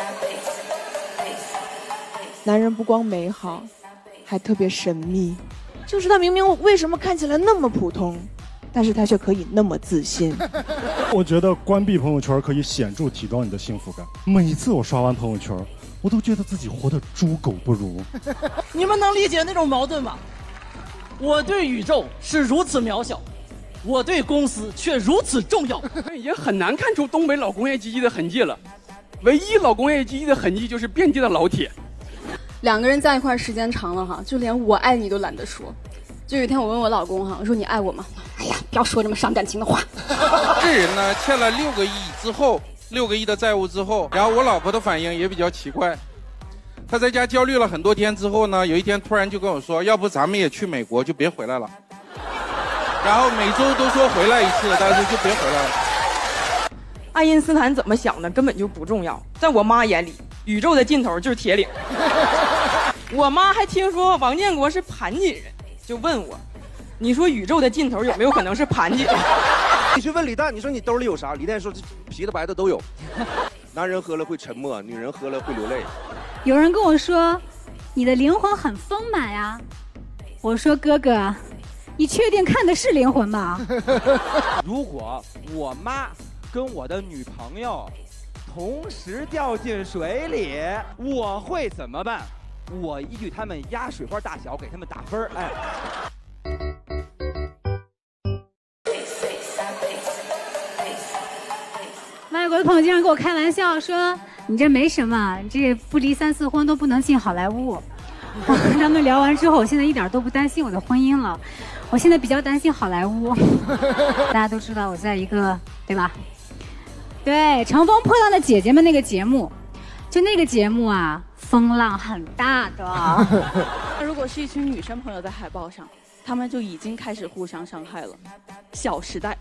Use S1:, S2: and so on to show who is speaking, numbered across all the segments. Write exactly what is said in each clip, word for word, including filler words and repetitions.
S1: 男人不光美好，还特别神秘。就是他明明为什么看起来那么普通，但是他却可以那么自信。
S2: 我觉得关闭朋友圈可以显著提高你的幸福感。每次我刷完朋友圈，我都觉得自己活得猪狗不如。
S3: 你们能理解那种矛盾吗？我对宇宙是如此渺小，我对公司却如此重要。
S4: 也很难看出东北老工业基地的痕迹了，唯一老工业基地的痕迹就是遍地的老铁。
S5: 两个人在一块时间长了哈，就连我爱你都懒得说。就有一天我问我老公哈，我说你爱我吗？哎呀，不要说这么伤感情的话。
S6: 这人呢欠了六个亿之后，六个亿的债务之后，然后我老婆的反应也比较奇怪，她在家焦虑了很多天之后呢，有一天突然就跟我说，要不咱们也去美国，就别回来了。然后每周都说回来一次，但是就别回来了。
S7: 爱因斯坦怎么想的根本就不重要，在我妈眼里，宇宙的尽头就是铁岭。我妈还听说王建国是盘锦人，就问我，你说宇宙的尽头有没有可能是盘锦？
S8: 你去问李诞，你说你兜里有啥？李诞说啤的白的都有。男人喝了会沉默，女人喝了会流泪。
S9: 有人跟我说，你的灵魂很丰满呀。我说哥哥，你确定看的是灵魂吗？
S10: 如果我妈跟我的女朋友同时掉进水里，我会怎么办？我依据他们压水花大小给他们打分。哎，
S9: 外国的朋友经常跟我开玩笑说，你这没什么，你这不离三四婚都不能进好莱坞。我跟他们聊完之后，我现在一点都不担心我的婚姻了，我现在比较担心好莱坞。大家都知道我在一个，对吧？对，《乘风破浪的姐姐们》那个节目，就那个节目啊，风浪很大的。
S5: 如果是一群女生朋友在海报上，她们就已经开始互相伤害了。小时代，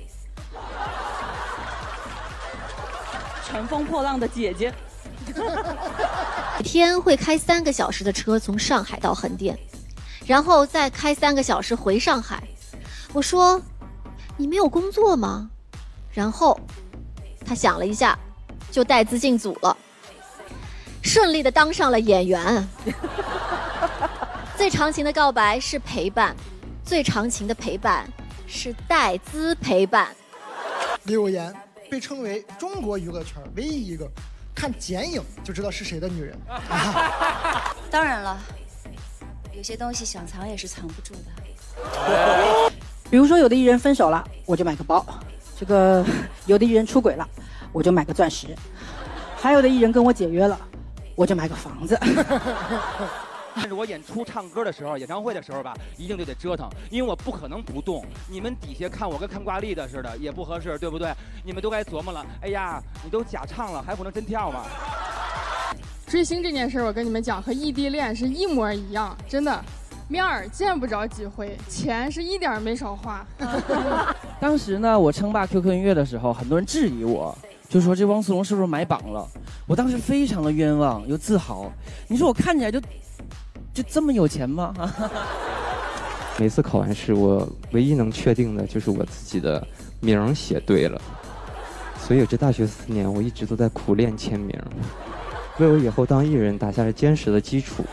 S5: 乘风破浪的姐姐。
S11: 每天会开三个小时的车从上海到横店，然后再开三个小时回上海。我说，你没有工作吗？然后他想了一下，就带资进组了，顺利的当上了演员。最长情的告白是陪伴，最长情的陪伴是带资陪伴。
S12: 柳岩被称为中国娱乐圈唯一一个看剪影就知道是谁的女人。
S13: 当然了，有些东西想藏也是藏不住的。
S14: 比如说，有的艺人分手了，我就买个包；这个有的艺人出轨了，我就买个钻石；还有的艺人跟我解约了，我就买个房子。
S10: 但是我演出唱歌的时候，演唱会的时候吧，一定就得折腾，因为我不可能不动。你们底下看我跟看挂历的似的，也不合适，对不对？你们都该琢磨了。哎呀，你都假唱了，还不能真跳吗？
S15: 追星这件事，我跟你们讲，和异地恋是一模一样，真的，面儿见不着几回，钱是一点没少花。
S16: 当时呢，我称霸 Q Q 音乐的时候，很多人质疑我。就说这汪苏泷是不是买榜了？我当时非常的冤枉又自豪。你说我看起来就就这么有钱吗？
S17: 每次考完试，我唯一能确定的就是我自己的名写对了。所以这大学四年，我一直都在苦练签名，为我以后当艺人打下了坚实的基础。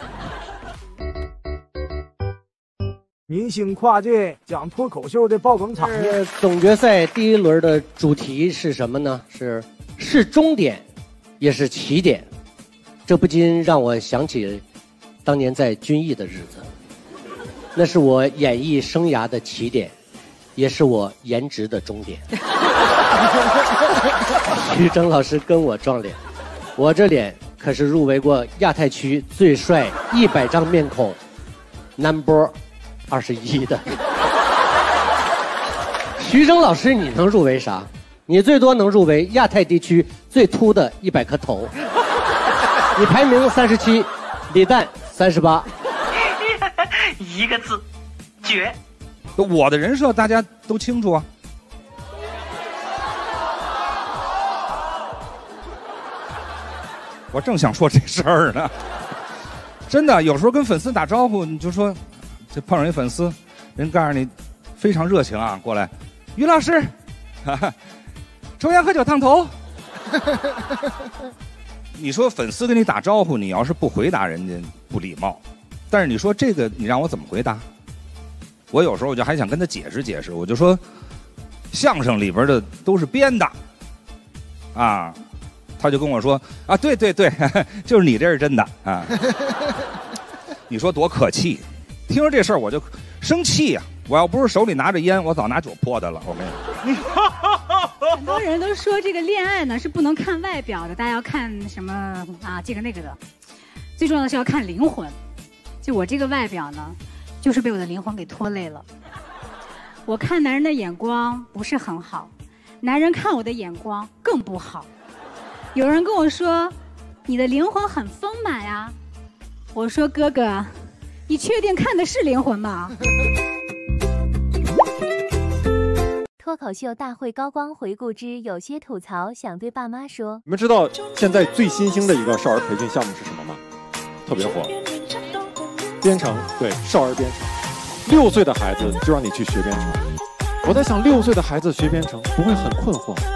S18: 明星跨界讲脱口秀的爆梗场面。
S19: 总决赛第一轮的主题是什么呢？是是终点，也是起点。这不禁让我想起当年在军艺的日子，那是我演艺生涯的起点，也是我颜值的终点。徐峥老师跟我撞脸，我这脸可是入围过亚太区最帅一百张面孔 number 二十一的。徐峥老师，你能入围啥？你最多能入围亚太地区最秃的一百颗头。你排名三十七，李诞三十八。
S20: 一个字，绝。
S21: 我的人设大家都清楚啊。我正想说这事儿呢，真的，有时候跟粉丝打招呼，你就说，这碰上一粉丝，人告诉你非常热情啊，过来，于老师，哈哈，抽烟喝酒烫头， 你说粉丝跟你打招呼，你要是不回答人家不礼貌，但是你说这个你让我怎么回答？我有时候我就还想跟他解释解释，我就说相声里边的都是编的啊，他就跟我说啊，对对对，就是你这是真的啊。你说多可气！听着这事儿我就生气呀、啊！我要不是手里拿着烟，我早拿酒泼他了。我跟你说，
S9: 很多人都说这个恋爱呢是不能看外表的，大家要看什么啊这个那个的，最重要的是要看灵魂。就我这个外表呢，就是被我的灵魂给拖累了。我看男人的眼光不是很好，男人看我的眼光更不好。有人跟我说，你的灵魂很丰满呀。我说哥哥，你确定看的是灵魂吗？
S1: 脱口秀大会高光回顾之有些吐槽想对爸妈说。
S22: 你们知道现在最新兴的一个少儿培训项目是什么吗？特别火，编程。对，少儿编程。六岁的孩子就让你去学编程。我在想，六岁的孩子学编程不会很困惑吗？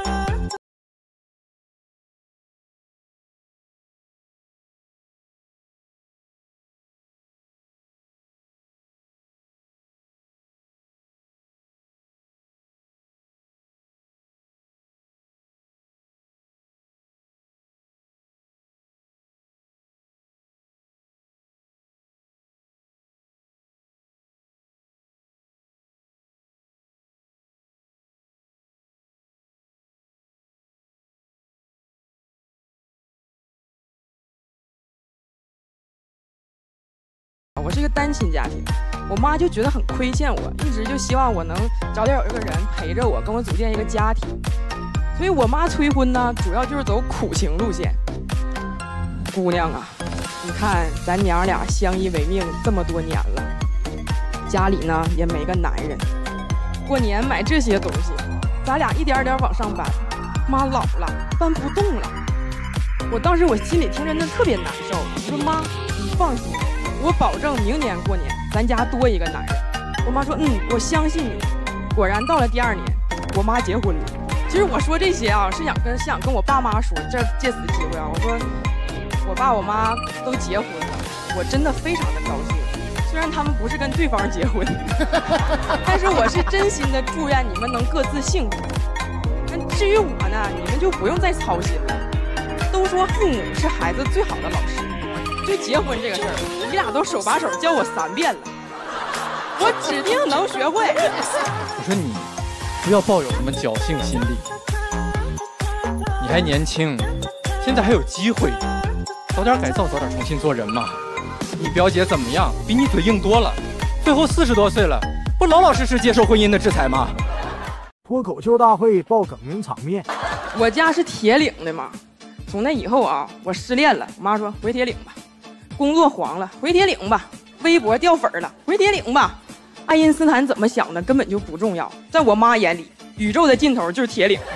S7: 我是一个单亲家庭，我妈就觉得很亏欠我，一直就希望我能早点有一个人陪着我，跟我组建一个家庭。所以我妈催婚呢，主要就是走苦情路线。姑娘啊，你看咱娘俩相依为命这么多年了，家里呢也没个男人，过年买这些东西，咱俩一点点往上搬，妈老了搬不动了。我当时我心里听着那特别难受，我说妈，你放心。我保证明年过年咱家多一个男人。我妈说嗯，我相信你。果然到了第二年，我妈结婚了。其实我说这些啊，是想跟是想跟我爸妈说，这借此机会啊，我说我爸我妈都结婚了，我真的非常的高兴。虽然他们不是跟对方结婚，但是我是真心的祝愿你们能各自幸福。那至于我呢，你们就不用再操心了。都说父母是孩子最好的老师。就结婚这个事儿，你俩都手把手教我三遍了，我指定能学会。
S23: 我说你不要抱有什么侥幸心理，你还年轻，现在还有机会，早点改造，早点重新做人嘛。你表姐怎么样？比你嘴硬多了，最后四十多岁了，不老老实实接受婚姻的制裁吗？
S18: 脱口秀大会爆梗名场面。
S7: 我家是铁岭的嘛，从那以后啊，我失恋了，我妈说回铁岭吧。工作黄了，回铁岭吧；微博掉粉了，回铁岭吧。爱因斯坦怎么想的根本就不重要，在我妈眼里，宇宙的尽头就是铁岭。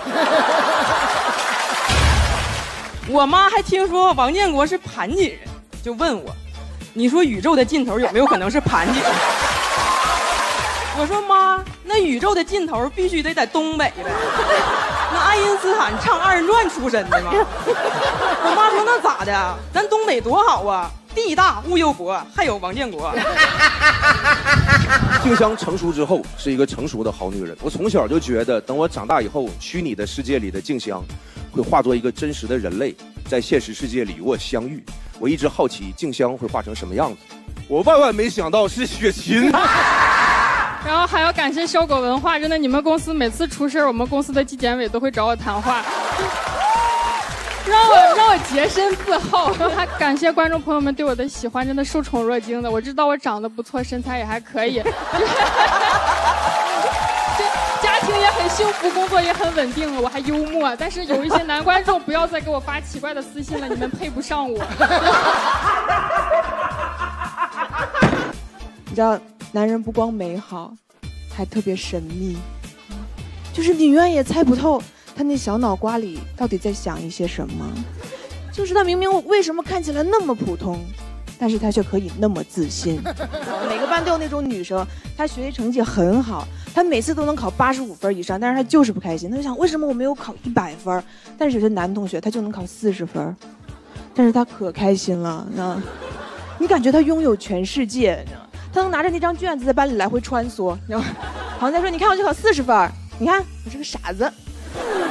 S7: 我妈还听说王建国是盘锦人，就问我：“你说宇宙的尽头有没有可能是盘锦？”我说：“妈，那宇宙的尽头必须得在东北呗。那爱因斯坦唱二人转出身的吗？”我妈说：“那咋的？咱东北多好啊！地大物又博，还有王建国。”
S8: 静香成熟之后是一个成熟的好女人。我从小就觉得，等我长大以后，虚拟的世界里的静香会化作一个真实的人类，在现实世界里与我相遇。我一直好奇静香会化成什么样子，我万万没想到是雪琴。
S15: 然后还要感谢小狗文化，真的，你们公司每次出事，我们公司的纪检委都会找我谈话。让我让我洁身自好，还感谢观众朋友们对我的喜欢，真的受宠若惊的。我知道我长得不错，身材也还可以，家庭也很幸福，工作也很稳定了，我还幽默。但是有一些男观众不要再给我发奇怪的私信了，你们配不上我。
S24: 你知道，男人不光美好，还特别神秘，就是你永远也猜不透。他那小脑瓜里到底在想一些什么？就是他明明为什么看起来那么普通，但是他却可以那么自信。每个班都有那种女生，她学习成绩很好，她每次都能考八十五分以上，但是她就是不开心。她就想，为什么我没有考一百分？但是有些男同学他就能考四十分， 但是他可开心了，你知道吗？你感觉他拥有全世界，你知道吗？他能拿着那张卷子在班里来回穿梭，你知道吗？好像在说，你看我就考四十分，你看我是个傻子。